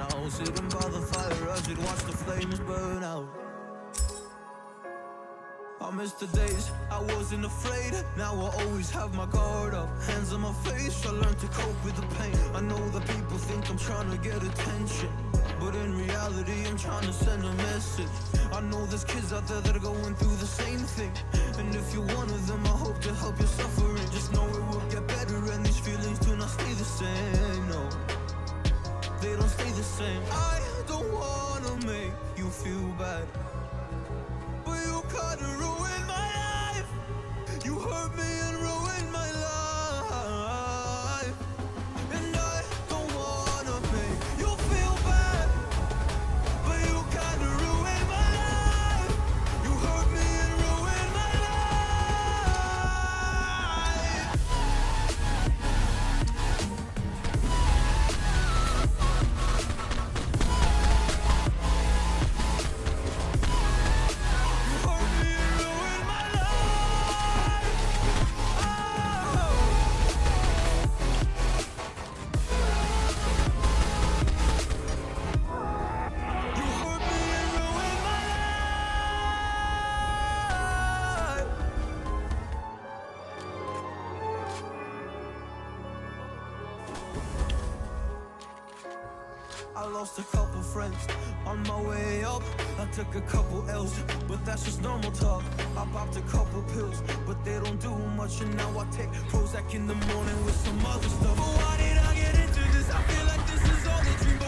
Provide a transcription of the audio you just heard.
now. Sitting by the fire, I should watch the flames burn out. I miss the days I wasn't afraid. Now I always have my guard up, hands on my face. I learned to cope with the pain. I know that people think I'm trying to get attention, but in reality I'm trying to send a message. I know there's kids out there that are going through the same thing, and if you're one of them, I hope to help your suffering. Just know it will get better, and these feelings do not stay the same. No, they don't stay the same. I don't wanna make you feel bad, but you kinda ruined my life. You hurt me and ruined my life, and I don't wanna make you feel bad, but you kinda ruined my life. You hurt me and ruined my life. You hurt me and ruined my life. Oh. You hurt me and ruined my life. I lost a couple friends on my way up. I took a couple L's, but that's just normal talk. I popped a couple pills, but they don't do much. And now I take Prozac in the morning with some other stuff. But why did I get into this? I feel like this is all a dream.